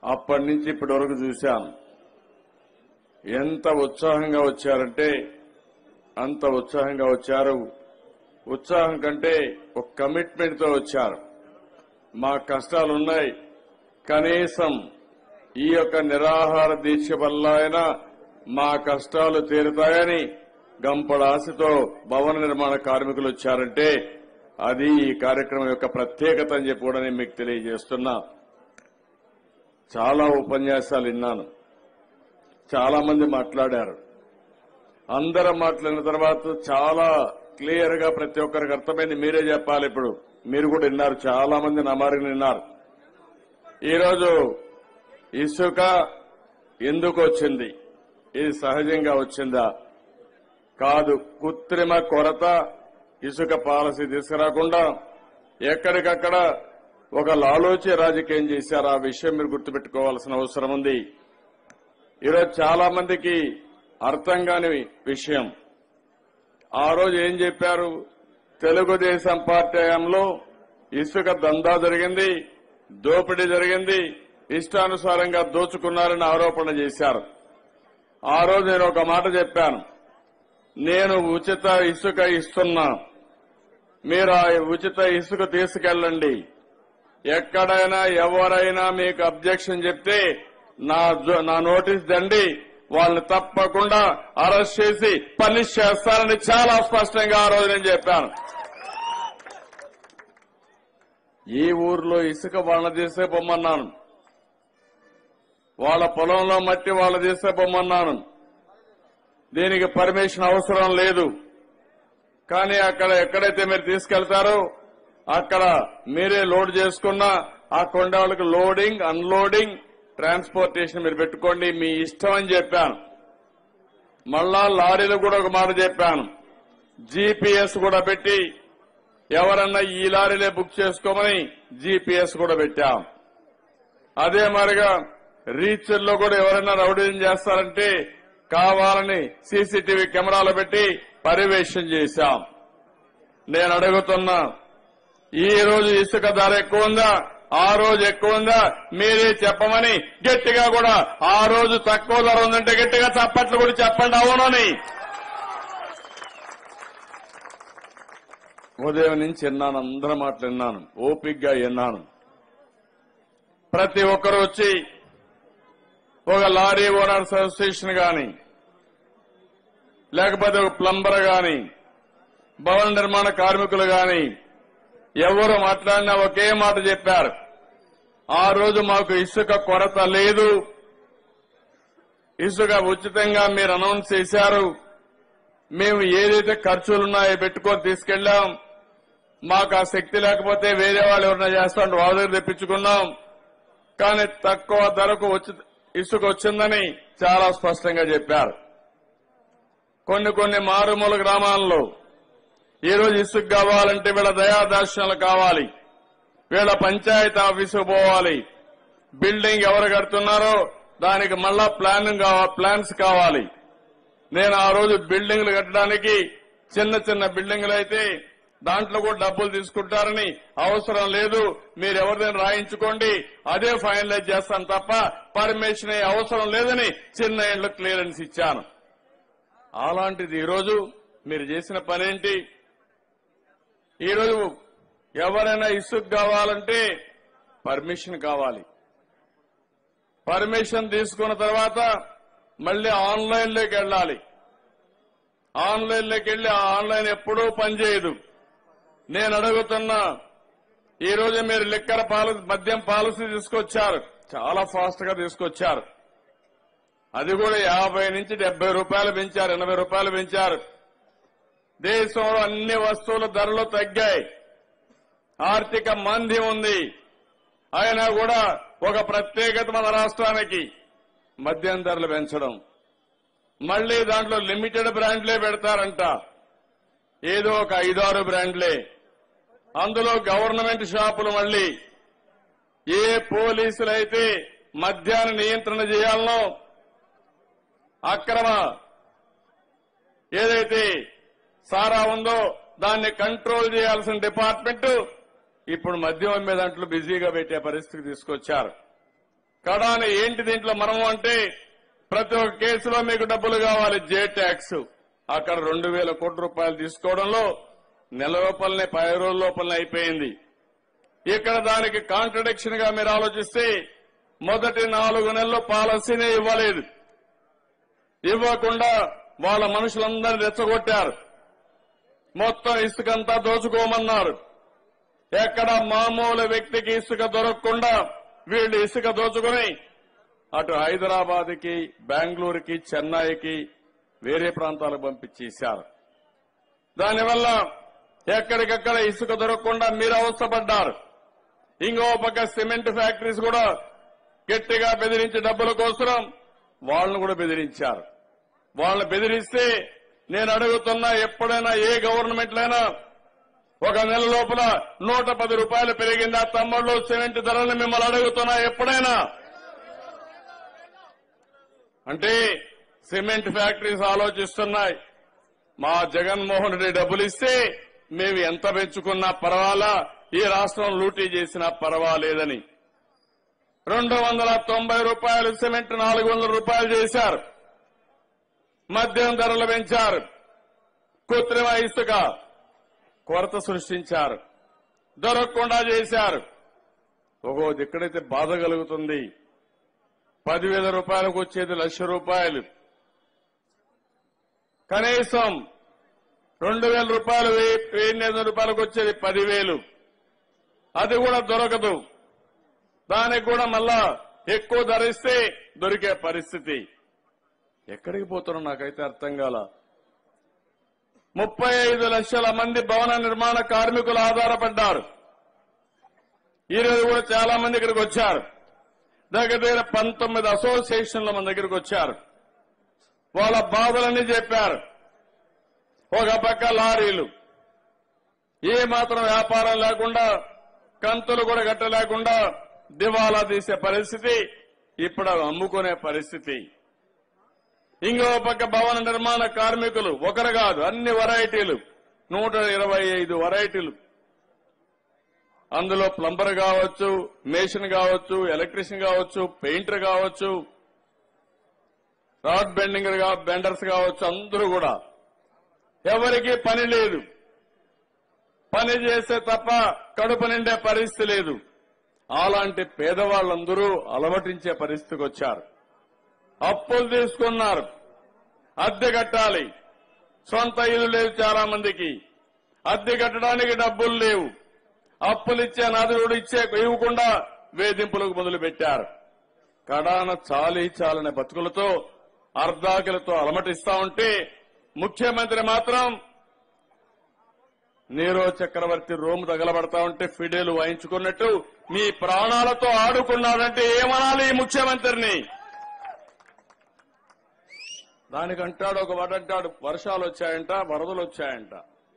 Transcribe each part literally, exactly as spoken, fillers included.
అప్పటి నుంచి ఇప్పటి వరకు చూశాం. ఎంత ఉత్సాహంగా వచ్చారంటే అంత ఉత్సాహంగా వచ్చారు. ఉత్సాహం కంటే ఒక కమిట్మెంట్ తో వచ్చారు. మా కష్టాలున్నాయి, కనీసం ఈ యొక్క నిరాహార దీక్ష వల్ల అయినా మా కష్టాలు తీరుతాయని గంపడ ఆశతో భవన నిర్మాణ కార్మికులు వచ్చారంటే అది ఈ కార్యక్రమం యొక్క ప్రత్యేకత అని చెప్పి కూడా నేను మీకు తెలియజేస్తున్నా. చాలా ఉపన్యాసాలు విన్నాను, చాలా మంది మాట్లాడారు. అందరూ మాట్లాడిన తర్వాత చాలా క్లియర్ గా ప్రతి ఒక్కరికి అర్థమైంది. మీరే చెప్పాలి. ఇప్పుడు మీరు కూడా విన్నారు, చాలా మంది నా మారిని విన్నారు. ఈరోజు ఇసుక ఎందుకు వచ్చింది? ఇది సహజంగా వచ్చిందా? కాదు, కృత్రిమ కొరత ఇసుక పాలసీ తీసుకురాకుండా ఎక్కడికక్కడ ఒక లాలోచి రాజకీయం చేశారు. ఆ విషయం మీరు గుర్తుపెట్టుకోవాల్సిన అవసరం ఉంది. ఈరోజు చాలా మందికి అర్థం కాని విషయం, ఆ రోజు ఏం చెప్పారు? తెలుగుదేశం పార్టీ హయాంలో ఇసుక దందా జరిగింది, దోపిడీ జరిగింది, ఇష్టానుసారంగా దోచుకున్నారని ఆరోపణ చేశారు. ఆ రోజు నేను ఒక మాట చెప్పాను, నేను ఉచిత ఇసుక ఇస్తున్నా, మీరు ఆ ఉచిత ఇసుక తీసుకెళ్ళండి. ఎక్కడైనా ఎవరైనా మీకు అబ్జెక్షన్ చెప్తే నా నా నోటీస్ దండి, వాళ్ళని తప్పకుండా అరెస్ట్ చేసి పనిష్ చేస్తారని చాలా స్పష్టంగా ఆ రోజు నేను చెప్పాను. ఈ ఊర్లో ఇసుక వాళ్ళ తీసే పొమ్మన్నాను, వాళ్ళ పొలంలో మట్టి వాళ్ళ తీసే పొమ్మన్నాను. దీనికి పర్మిషన్ అవసరం లేదు. కానీ అక్కడ ఎక్కడైతే మీరు తీసుకెళ్తారో అక్కడ మీరే లోడ్ చేసుకున్నా ఆ కొండ వాళ్ళకి లోడింగ్, అన్లోడింగ్, ట్రాన్స్పోర్టేషన్ మీరు పెట్టుకోండి, మీ ఇష్టం అని చెప్పాను. మళ్ళా లారీలు కూడా ఒక మాట చెప్పాను, జీపీఎస్ కూడా పెట్టి ఎవరన్నా ఈ లారీలే బుక్ చేసుకోమని జీపీఎస్ కూడా పెట్టాం. అదే మాదిరిగా రీచ్ల్లో కూడా ఎవరైనా రౌడీజం చేస్తారంటే కావాలని సీసీటీవీ కెమెరాలు పెట్టి పర్యవేక్షణ చేశాం. నేను అడుగుతున్నా, ఈ రోజు ఇసుక ధర ఎక్కువ ఉందా, ఆ రోజు ఎక్కువ ఉందా? మీరే చెప్పమని గట్టిగా కూడా ఆ రోజు తక్కువ ధర ఉందంటే గట్టిగా చప్పట్లు కూడా చెప్పండి అవునని. ఉదయం నుంచి విన్నాను, అందరూ మాటలు విన్నాను, ఓపిగ్గా విన్నాను. ప్రతి ఒక్కరు వచ్చి ఒక లారీ ఓనర్స్ అసోసియేషన్ గాని లేకపోతే ఒక ప్లంబర్ గాని భవన నిర్మాణ కార్మికులు గాని ఎవరు మాట్లాడినా ఒకే మాట చెప్పారు, ఆ రోజు మాకు ఇసుక కొరత లేదు, ఇసుక ఉచితంగా మీరు అనౌన్స్ చేశారు, మేము ఏదైతే ఖర్చులున్నాయో పెట్టుకొని తీసుకెళ్లాం, మాకు ఆ శక్తి లేకపోతే వేరే వాళ్ళు ఎవరైనా చేస్తామంటే వాళ్ళ దగ్గర తెప్పించుకున్నాం, కానీ తక్కువ ధరకు ఇసుక వచ్చిందని చాలా స్పష్టంగా చెప్పారు. కొన్ని కొన్ని మారుమూల గ్రామాల్లో ఈరోజు ఇసుక కావాలంటే వీళ్ళ దయాదార్శనాలు కావాలి, వీళ్ళ పంచాయతీ ఆఫీసుకు పోవాలి, బిల్డింగ్ ఎవరు కడుతున్నారో దానికి మళ్ళా ప్లానింగ్ ప్లాన్స్ కావాలి. నేను ఆ రోజు బిల్డింగ్లు కట్టడానికి చిన్న చిన్న బిల్డింగ్లు అయితే దాంట్లో కూడా డబ్బులు తీసుకుంటారని అవసరం లేదు, మీరు ఎవరిదైనా రాయించుకోండి, అదే ఫైనలైజ్ చేస్తాను తప్ప పర్మిషన్ అవసరం లేదని చిన్న ఇండ్లు క్లియరెన్స్ ఇచ్చాను. అలాంటిది ఈరోజు మీరు చేసిన పనేంటి? ఈరోజు ఎవరైనా ఇసుక కావాలంటే పర్మిషన్ కావాలి, పర్మిషన్ తీసుకున్న తర్వాత మళ్లీ ఆన్లైన్లోకి వెళ్లాలి. ఆన్లైన్లోకి వెళ్లి ఆ ఆన్లైన్ ఎప్పుడూ పనిచేయదు. నేను అడుగుతున్నా, ఈ రోజు మీరు లిక్కర్ పాలసీ, మద్యం పాలసీ తీసుకొచ్చారు, చాలా ఫాస్ట్ గా తీసుకొచ్చారు. అది కూడా యాభై నుంచి డెబ్బై రూపాయలు పెంచారు, ఎనభై రూపాయలు పెంచారు. దేశంలో అన్ని వస్తువుల ధరలు తగ్గాయి, ఆర్థిక మంది ఉంది. అయినా కూడా ఒక ప్రత్యేకత మన రాష్ట్రానికి మద్యం ధరలు పెంచడం, మళ్లీ దాంట్లో లిమిటెడ్ బ్రాండ్లే పెడతారంట, ఏదో ఒక ఐదారు బ్రాండ్లే, అందులో గవర్నమెంట్ షాపులు. మళ్లీ ఏ పోలీసులైతే మద్యాన్ని నియంత్రణ చేయాలనో అక్రమ ఏదైతే సారా ఉందో దాన్ని కంట్రోల్ చేయాల్సిన డిపార్ట్మెంట్ ఇప్పుడు మద్యం అమ్మే దాంట్లో బిజీగా పెట్టే పరిస్థితికి తీసుకొచ్చారు. కడాని ఏంటి దీంట్లో మర్మం అంటే ప్రతి ఒక్క కేసులో మీకు డబ్బులు కావాలి, జే ట్యాక్స్. అక్కడ రెండు వేల కోట్ల రూపాయలు తీసుకోవడంలో నెల లోపలనే పది రోజుల లోపలనే అయిపోయింది. ఇక్కడ దానికి కాంట్రడిక్షన్ గా మీరు ఆలోచిస్తే మొదటి నాలుగు నెలలు పాలసీనే ఇవ్వలేదు. ఇవ్వకుండా వాళ్ళ మనుషులందరినీ రెచ్చగొట్టారు. మొత్తం ఇసుకంతా దోచుకోమన్నారు. ఎక్కడ మామూలు వ్యక్తికి ఇసుక దొరకకుండా వీళ్ళు ఇసుక దోచుకుని అటు హైదరాబాద్కి, బెంగళూరుకి, చెన్నైకి, వేరే ప్రాంతాలకు పంపించేశారు. దానివల్ల ఎక్కడికక్కడ ఇసుక దొరకకుండా మీరు అవస్థపడ్డారు. ఇంకో పక్క సిమెంట్ ఫ్యాక్టరీస్ కూడా గట్టిగా బెదిరించి డబ్బుల కోసం వాళ్ళను కూడా బెదిరించారు. వాళ్ళని బెదిరిస్తే నేను అడుగుతున్నా, ఎప్పుడైనా ఏ గవర్నమెంట్లైనా ఒక నెల లోపల నూట పది రూపాయలు పెరిగిందా తమ్ముళ్ళు సిమెంట్ ధరలను మిమ్మల్ని అడుగుతున్నా ఎప్పుడైనా? అంటే సిమెంట్ ఫ్యాక్టరీస్ ఆలోచిస్తున్నాయి, మా జగన్మోహన్ రెడ్డి డబ్బులు ఇస్తే మేము ఎంత పెంచుకున్నా పర్వాలా, ఈ రాష్ట్రం లూటీ చేసినా పర్వాలేదని. రెండు వందల తొంభై రూపాయలు సిమెంట్ నాలుగు వందల రూపాయలు చేశారు. మద్యం ధరలు పెంచారు. కృత్రిమ ఇసుక కొరత సృష్టించారు. దొరకకుండా చేశారు. ఒక్కో ఎక్కడైతే బాధ కలుగుతుంది, పదివేల రూపాయలకు వచ్చేది లక్ష రూపాయలు, కనీసం రెండు వేల రూపాయలు వెయ్యి ఎనిమిది రూపాయలకు వచ్చేది పదివేలు, అది కూడా దొరకదు. దానికి కూడా మళ్ళా ఎక్కువ ధరిస్తే దొరికే పరిస్థితి. ఎక్కడికి పోతున్నా నాకైతే అర్థం కాల. ముప్పై ఐదు లక్షల మంది భవన నిర్మాణ కార్మికులు ఆధారపడ్డారు. ఈరోజు కూడా చాలా మంది ఇక్కడికి వచ్చారు. దగ్గర దగ్గర పంతొమ్మిది అసోసియేషన్ల మన దగ్గరికి వచ్చారు. వాళ్ళ బాధలన్నీ చెప్పారు. ఒక పక్క లారీలు ఏ మాత్రం వ్యాపారం లేకుండా, కంతులు కూడా కట్టలేకుండా దివాలా తీసే పరిస్థితి, ఇప్పుడు అవి అమ్ముకునే పరిస్థితి. ఇంకో పక్క భవన నిర్మాణ కార్మికులు ఒకరు కాదు, అన్ని వెరైటీలు, నూట ఇరవై ఐదు వెరైటీలు. అందులో ప్లంబర్ కావచ్చు, మేషన్ కావచ్చు, ఎలక్ట్రీషియన్ కావచ్చు, పెయింటర్ కావచ్చు, రాడ్ బెండింగర్ బెండర్స్ కావచ్చు, అందరూ కూడా ఎవరికీ పని లేదు. పని చేస్తే తప్ప కడుపు నిండే పరిస్థితి లేదు. అలాంటి పేదవాళ్లందరూ అలమటించే పరిస్థితికి వచ్చారు. అప్పులు తీసుకున్నారు, అద్దె కట్టాలి. సొంత ఇల్లు లేదు చాలా మందికి, అద్దె కట్టడానికి డబ్బులు లేవు. అప్పులిచ్చే నదుడు ఇచ్చే ఇవ్వకుండా వేధింపులకు మొదలు పెట్టారు. కడాన చాలీ చాలనే బతుకులతో అర్ధాకిలతో అలమటిస్తా ఉంటే ముఖ్యమంత్రి మాత్రం నీరో చక్రవర్తి రోమ్ తగలబడతా ఉంటే ఫిడేలు వాయించుకున్నట్టు మీ ప్రాణాలతో ఆడుకున్నాడంటే ఏమనాలి ఈ ముఖ్యమంత్రిని? దానికంటాడు ఒక వడంటాడు, వర్షాలు వచ్చాయంట, వరదలు వచ్చాయంట.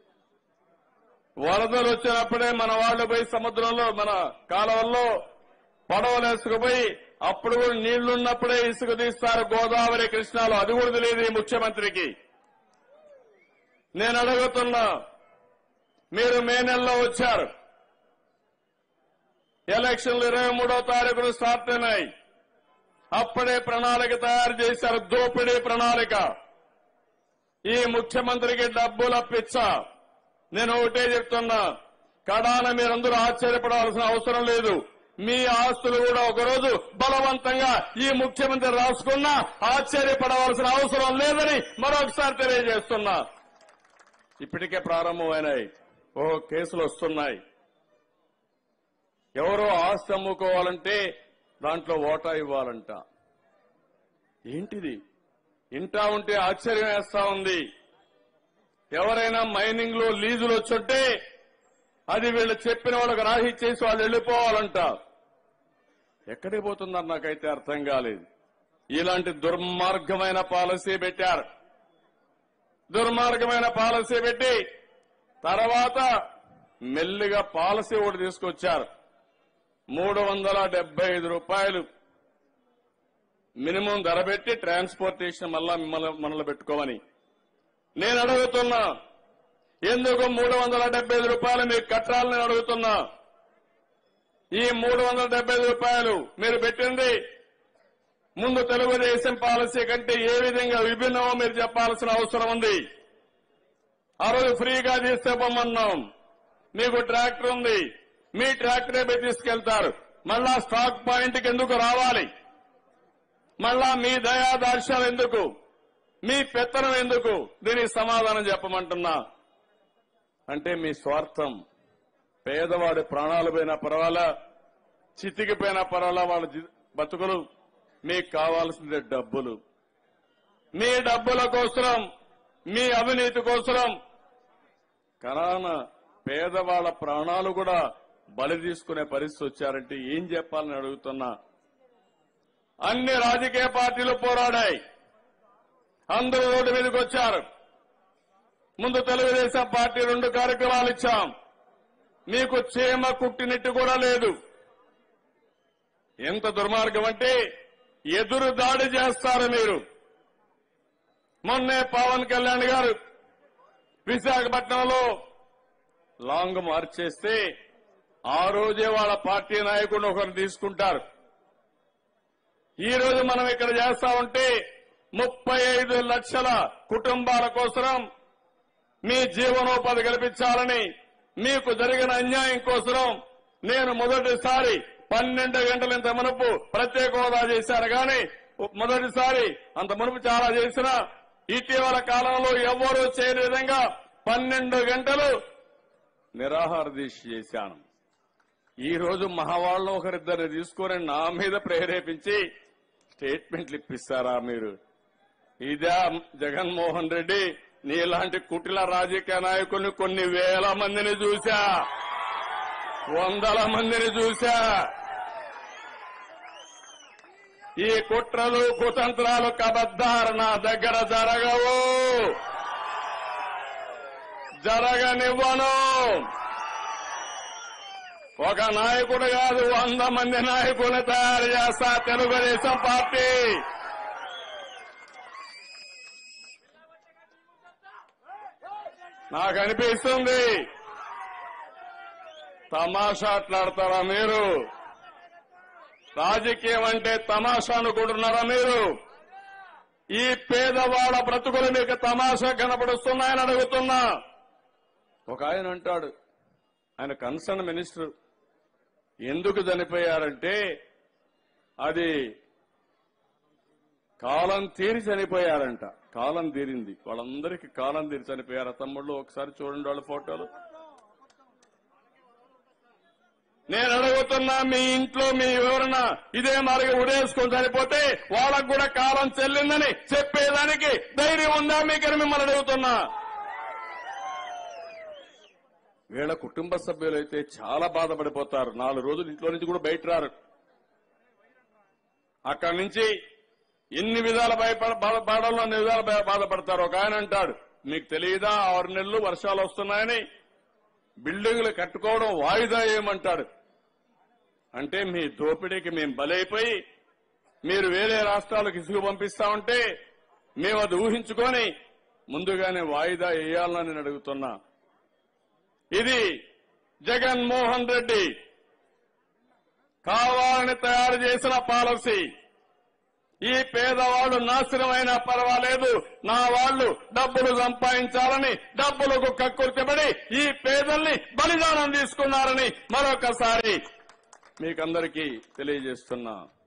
వరదలు వచ్చినప్పుడే మన వాళ్ళు పోయి సముద్రంలో మన కాలువల్లో పడవలేసుకుపోయి అప్పుడు కూడా నీళ్లున్నప్పుడే ఇసుక తీస్తారు గోదావరి, కృష్ణాలో. అది కూడా తెలియదు ఈ ముఖ్యమంత్రికి. నేను అడుగుతున్నా, మీరు మే నెలలో వచ్చారు, ఎలక్షన్లు ఇరవై మూడో తారీఖున స్టార్ట్ అయినాయి. అప్పుడే ప్రణాళిక తయారు చేశారు, దోపిడీ ప్రణాళిక. ఈ ముఖ్యమంత్రికి డబ్బుల పిచ్చ. నేను ఒకటే చెప్తున్నా, కడాన మీరందరూ ఆశ్చర్యపడాల్సిన అవసరం లేదు. మీ ఆస్తులు కూడా ఒకరోజు బలవంతంగా ఈ ముఖ్యమంత్రి రాసుకున్నా ఆశ్చర్యపడవలసిన అవసరం లేదని మరొకసారి తెలియజేస్తున్నా. ఇప్పటికే ప్రారంభమైనాయి, ఓ కేసులు వస్తున్నాయి. ఎవరో ఆస్తి అమ్ముకోవాలంటే దాంట్లో ఓటా ఇవ్వాలంట. ఏంటిది? ఇంటా ఉంటే ఆశ్చర్యం వేస్తా ఉంది. ఎవరైనా మైనింగ్ లో లీజులు వచ్చుంటే అది వీళ్ళు చెప్పిన వాళ్ళకి రాహి చేసి వాళ్ళు వెళ్ళిపోవాలంట. ఎక్కడికి పోతున్నారు నాకైతే అర్థం కాలేదు. ఇలాంటి దుర్మార్గమైన పాలసీ పెట్టారు. దుర్మార్గమైన పాలసీ పెట్టి తర్వాత మెల్లిగా పాలసీ ఒకటి తీసుకొచ్చారు. మూడు వందల డెబ్బై ఐదు రూపాయలు మినిమం ధర పెట్టి ట్రాన్స్పోర్టేషన్ మళ్ళా మిమ్మల్ని మనలో పెట్టుకోమని. నేను అడుగుతున్నా, ఎందుకు మూడు వందల డెబ్బై ఐదు రూపాయలు మీకు కట్టాలని అడుగుతున్నా. ఈ మూడు వందల డెబ్బై ఐదు రూపాయలు మీరు పెట్టింది ముందు తెలుగుదేశం పాలసీ కంటే ఏ విధంగా విభిన్నమో మీరు చెప్పాల్సిన అవసరం ఉంది. ఆ రోజు ఫ్రీగా తీసుకోమన్నాం. మీకు ట్రాక్టర్ ఉంది, మీ ట్రాక్టరే పోయి తీసుకెళ్తారు. మళ్ళా స్టాక్ పాయింట్కి ఎందుకు రావాలి? మళ్ళా మీ దయాదార్శాలు ఎందుకు? మీ పెత్తనం ఎందుకు? దీనికి సమాధానం చెప్పమంటున్నా. అంటే మీ స్వార్థం. పేదవాడి ప్రాణాలు పోయినా పర్వాలా, చితికిపోయినా పర్వాలా, వాళ్ళ బతుకులు. మీకు కావాల్సిందే డబ్బులు. మీ డబ్బుల కోసం, మీ అవినీతి కోసం కరోనా పేదవాళ్ల ప్రాణాలు కూడా బలి తీసుకునే పరిస్థితి వచ్చారంటే ఏం చెప్పాలని అడుగుతున్నా. అన్ని రాజకీయ పార్టీలు పోరాడాయి, అందరూ రోడ్డు మీదకి వచ్చారు. ముందు తెలుగుదేశం పార్టీ రెండు కార్యక్రమాలు ఇచ్చాం. మీకు చీమ కుట్టినట్టు కూడా లేదు. ఎంత దుర్మార్గం అంటే ఎదురు దాడి చేస్తారు మీరు. మొన్నే పవన్ కళ్యాణ్ గారు విశాఖపట్నంలో లాంగ్ మార్చ్ చేస్తే ఆ రోజే వాళ్ళ పార్టీ నాయకుడు ఒకరు తీసుకుంటారు. ఈ రోజు మనం ఇక్కడ చేస్తా ఉంటే ముప్పై ఐదు లక్షల కుటుంబాల కోసం మీ జీవనోపాధి కల్పించాలని, మీకు జరిగిన అన్యాయం కోసం నేను మొదటిసారి పన్నెండు గంటల ఇంత మునుపు ప్రత్యేక హోదా చేశాను. కానీ మొదటిసారి అంత మునుపు చాలా చేసిన ఇటీవల కాలంలో ఎవ్వరూ చేయని విధంగా పన్నెండు గంటలు నిరాహార దీక్ష చేశాను. ఈ రోజు మహావాళ్ళు ఒకరిద్దరిని తీసుకొని నా మీద ప్రేరేపించి స్టేట్మెంట్లు ఇప్పిస్తారా మీరు? ఇదే జగన్మోహన్ రెడ్డి? నీలాంటి కుటిల రాజకీయ నాయకుల్ని కొన్ని వేల మందిని చూశా, వందల మందిని చూశా. ఈ కుట్రలు కుతంత్రాలు కబద్దారు నా దగ్గర జరగవు, జరగనివ్వను. ఒక నాయకుడు కాదు, వంద మంది నాయకులను తయారు చేస్తా తెలుగుదేశం పార్టీ. నాకు అనిపిస్తుంది తమాషాట్లాడతారా మీరు? రాజకీయం అంటే తమాషా అనుకుంటున్నారా మీరు? ఈ పేదవాళ్ళ బ్రతుకులు మీకు తమాషా కనపడుస్తున్నాయని అడుగుతున్నా. ఒక ఆయన అంటాడు, ఆయన కన్సర్న్ మినిస్టర్, ఎందుకు చనిపోయారంటే అది కాలం తీరి చనిపోయారంట. కాలం తీరింది, వాళ్ళందరికీ కాలం తీరి చనిపోయారు. తమ్ముళ్ళు ఒకసారి చూడండి వాళ్ళ ఫోటోలు. నేను అడుగుతున్నా, మీ ఇంట్లో మీ వివరణ ఇదే మార్గం ఉడేసుకొని చనిపోతే వాళ్ళకు కూడా కాలం చెల్లిందని చెప్పేదానికి ధైర్యం ఉందా మీకని మిమ్మల్ని అడుగుతున్నా. వీళ్ళ కుటుంబ సభ్యులైతే చాలా బాధపడిపోతారు. నాలుగు రోజులు ఇంట్లో నుంచి కూడా బయట రారు. అక్కడి నుంచి ఎన్ని విధాల బాధపడాలో అన్ని విధాలు బాధపడతారు. ఒక ఆయన అంటాడు, మీకు తెలియదా ఆరు నెలలు వర్షాలు వస్తున్నాయని బిల్డింగులు కట్టుకోవడం వాయిదా ఏమంటాడు. అంటే మీ దోపిడీకి మేము బలైపోయి మీరు వేరే రాష్ట్రాలకు ఇసుగు పంపిస్తా ఉంటే మేము అది ఊహించుకొని ముందుగానే వాయిదా వేయాలని నేను అడుగుతున్నా. ఇది జగన్మోహన్ రెడ్డి కావాలని తయారు చేసిన పాలసీ. ఈ పేదవాళ్లు నాశనమైనా పర్వాలేదు, నా వాళ్లు డబ్బులు సంపాదించాలని డబ్బులకు కక్కుర్తిపడి ఈ పేదల్ని బలిదానం తీసుకున్నారని మరొకసారి మీకందరికీ తెలియజేస్తున్నా.